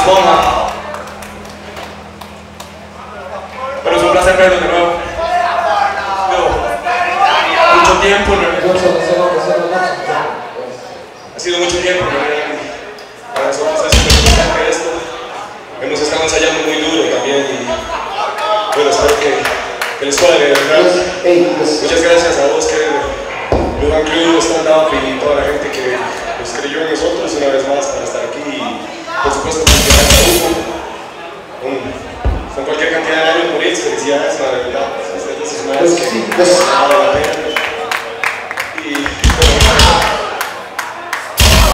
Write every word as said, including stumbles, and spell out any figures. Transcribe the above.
Esponja. Pero es un placer verlo de nuevo. Yo, mucho tiempo, ha sido mucho tiempo, para nosotros es muy importante esto. Hemos estado ensayando muy duro también y bueno, espero que, que les cuadre, de verdad. Muchas gracias a vos, que Lugan Crew, Stand Up y toda la gente que nos creyó en nosotros una vez más para estar aquí y por supuesto felicidades a Hugo con, con cualquier cantidad de años por ir, felicidades, la verdad, es de esas madres que vale la pena.